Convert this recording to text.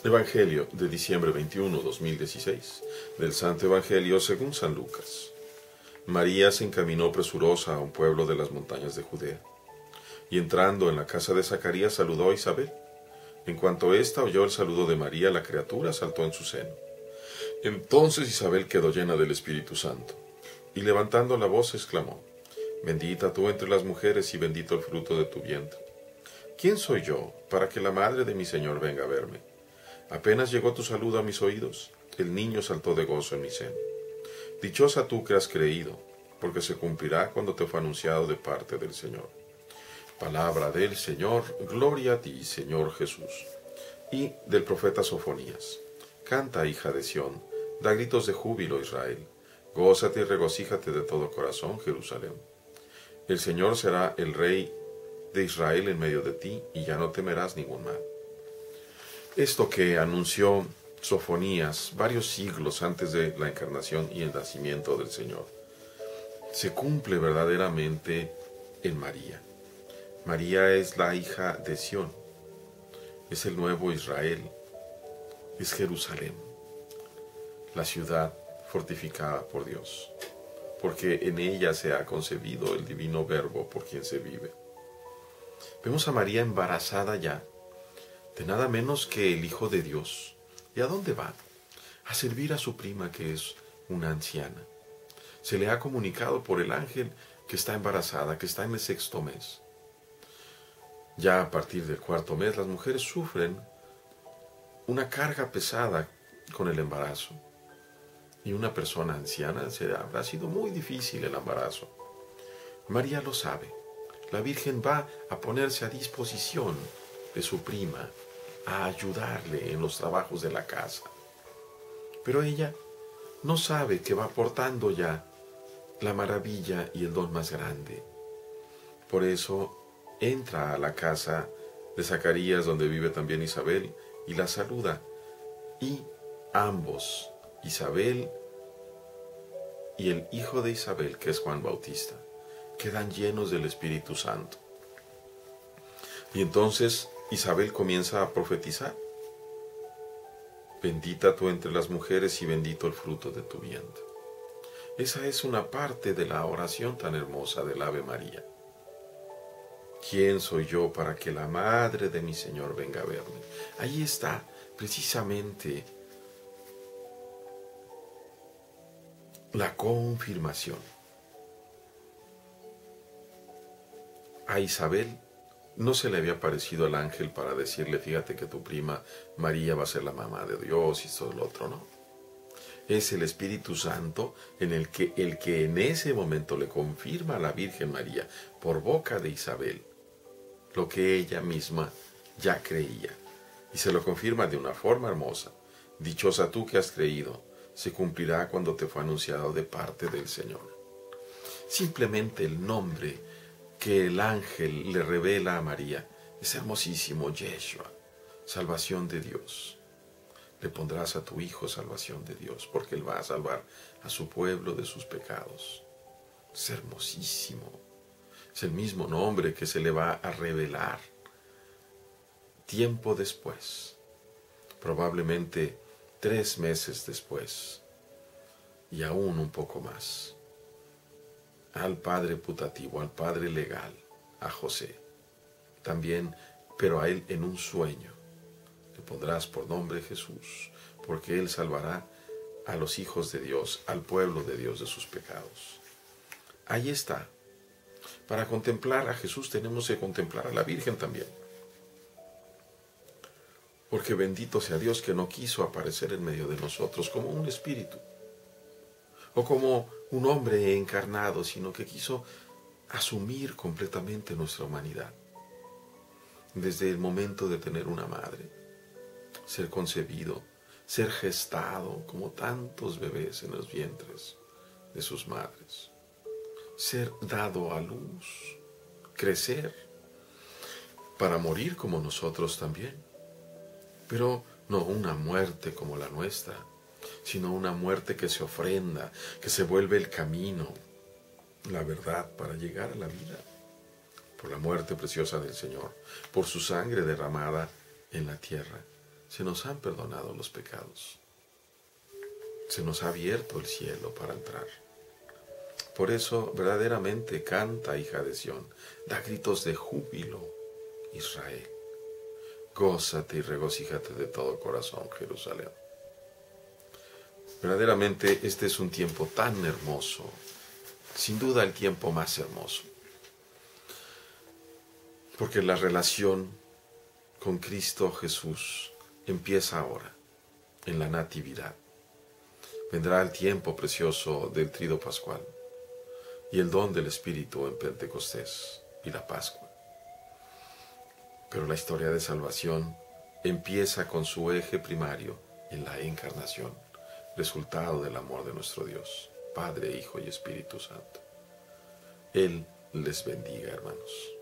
Evangelio de diciembre 21, 2016, del Santo Evangelio según San Lucas. María se encaminó presurosa a un pueblo de las montañas de Judea, y entrando en la casa de Zacarías saludó a Isabel. En cuanto ésta oyó el saludo de María, la criatura saltó en su seno. Entonces Isabel quedó llena del Espíritu Santo, y levantando la voz exclamó: Bendita tú entre las mujeres y bendito el fruto de tu vientre. ¿Quién soy yo para que la madre de mi Señor venga a verme? Apenas llegó tu saludo a mis oídos, el niño saltó de gozo en mi seno. Dichosa tú que has creído, porque se cumplirá cuando te fue anunciado de parte del Señor. Palabra del Señor, gloria a ti, Señor Jesús. Y del profeta Sofonías. Canta, hija de Sión, da gritos de júbilo, Israel. Gózate y regocíjate de todo corazón, Jerusalén. El Señor será el Rey de Israel en medio de ti, y ya no temerás ningún mal. Esto que anunció Sofonías varios siglos antes de la encarnación y el nacimiento del Señor, se cumple verdaderamente en María. María es la hija de Sión, es el nuevo Israel, es Jerusalén, la ciudad fortificada por Dios, porque en ella se ha concebido el divino Verbo por quien se vive. Vemos a María embarazada ya, de nada menos que el Hijo de Dios. ¿Y a dónde va? A servir a su prima, que es una anciana. Se le ha comunicado por el ángel que está embarazada, que está en el 6º mes. Ya a partir del 4º mes las mujeres sufren una carga pesada con el embarazo. Y una persona anciana habrá sido muy difícil el embarazo. María lo sabe. La Virgen va a ponerse a disposición de su prima, a ayudarle en los trabajos de la casa. Pero ella no sabe que va portando ya la maravilla y el don más grande. Por eso entra a la casa de Zacarías, donde vive también Isabel, y la saluda. Y ambos, Isabel y el hijo de Isabel, que es Juan Bautista, quedan llenos del Espíritu Santo. Y entonces Isabel comienza a profetizar. Bendita tú entre las mujeres y bendito el fruto de tu vientre. Esa es una parte de la oración tan hermosa del Ave María. ¿Quién soy yo para que la madre de mi Señor venga a verme? Ahí está precisamente la confirmación. A Isabel no se le había aparecido el ángel para decirle: fíjate que tu prima María va a ser la mamá de Dios y todo lo otro, no. Es el Espíritu Santo el que en ese momento le confirma a la Virgen María por boca de Isabel lo que ella misma ya creía. Y se lo confirma de una forma hermosa. Dichosa tú que has creído, se cumplirá cuando te fue anunciado de parte del Señor. Simplemente el nombre que el ángel le revela a María es hermosísimo: Yeshua, salvación de Dios. Le pondrás a tu hijo salvación de Dios, porque él va a salvar a su pueblo de sus pecados. Es hermosísimo. Es el mismo nombre que se le va a revelar tiempo después, probablemente 3 meses después, y aún un poco más, al padre putativo, al padre legal, a José. También, pero a él en un sueño, le pondrás por nombre Jesús, porque él salvará a los hijos de Dios, al pueblo de Dios de sus pecados. Ahí está. Para contemplar a Jesús tenemos que contemplar a la Virgen también. Porque bendito sea Dios que no quiso aparecer en medio de nosotros como un espíritu o como un hombre encarnado, sino que quiso asumir completamente nuestra humanidad. Desde el momento de tener una madre, ser concebido, ser gestado como tantos bebés en los vientres de sus madres, ser dado a luz, crecer, para morir como nosotros también, pero no una muerte como la nuestra, sino una muerte que se ofrenda, que se vuelve el camino, la verdad para llegar a la vida, por la muerte preciosa del Señor, por su sangre derramada en la tierra, se nos han perdonado los pecados. Se nos ha abierto el cielo para entrar. Por eso verdaderamente canta, hija de Sión, da gritos de júbilo, Israel. Gózate y regocíjate de todo corazón, Jerusalén. Verdaderamente este es un tiempo tan hermoso, sin duda el tiempo más hermoso, porque la relación con Cristo Jesús empieza ahora, en la Natividad. Vendrá el tiempo precioso del Tríodo Pascual y el don del Espíritu en Pentecostés y la Pascua. Pero la historia de salvación empieza con su eje primario en la encarnación, resultado del amor de nuestro Dios, Padre, Hijo y Espíritu Santo. Él les bendiga, hermanos.